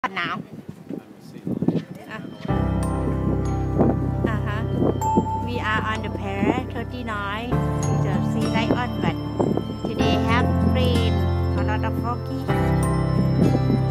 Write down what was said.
Now. We are on the pier 39 to the sea lion, but today have rain, a lot of foggy.